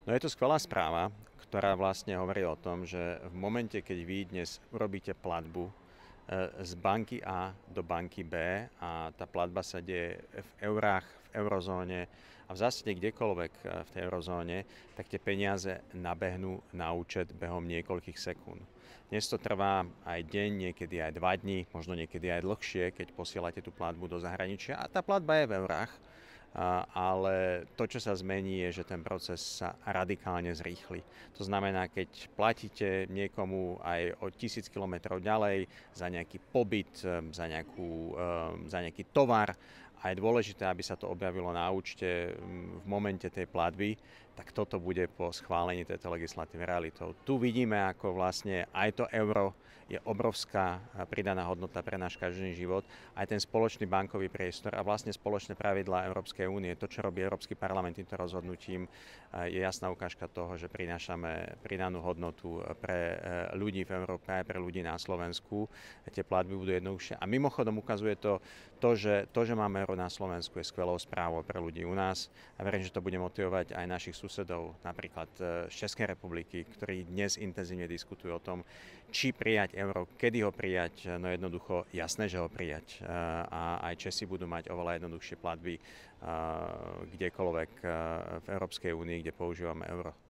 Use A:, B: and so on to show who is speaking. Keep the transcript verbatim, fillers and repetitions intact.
A: No je to skvelá správa, ktorá vlastne hovorí o tom, že v momente, keď vy dnes urobíte platbu z banky A do banky B a tá platba sa deje v eurách, v eurozóne a v zásade kdekoľvek v tej eurozóne, tak tie peniaze nabehnú na účet behom niekoľkých sekúnd. Dnes to trvá aj deň, niekedy aj dva dni, možno niekedy aj dlhšie, keď posielate tú platbu do zahraničia a tá platba je v eurách. Ale to, čo sa zmení, je, že ten proces sa radikálne zrýchli. To znamená, keď platíte niekomu aj o tisíc kilometrov ďalej za nejaký pobyt, za, nejakú, za nejaký tovar a je dôležité, aby sa to objavilo na účte v momente tej platby, tak toto bude po schválení tejto legislatívy realitou. Tu vidíme, ako vlastne aj to euro je obrovská pridaná hodnota pre náš každodenný život, aj ten spoločný bankový priestor a vlastne spoločné pravidlá Európskej únie. To, čo robí Európsky parlament týmto rozhodnutím, je jasná ukážka toho, že prinášame pridanú hodnotu pre ľudí v Európe aj pre ľudí na Slovensku. Tie platby budú jednoduchšie. A mimochodom ukazuje to, to, že, to, že máme euro na Slovensku, je skvelou správou pre ľudí u nás a verím, že to bude motivovať aj našich susedov, napríklad z Českej republiky, ktorí dnes intenzívne diskutujú o tom, či prijať euro, kedy ho prijať, no jednoducho jasné, že ho prijať. A aj Česi budú mať oveľa jednoduchšie platby kdekoľvek v Európskej únii, kde používame euro.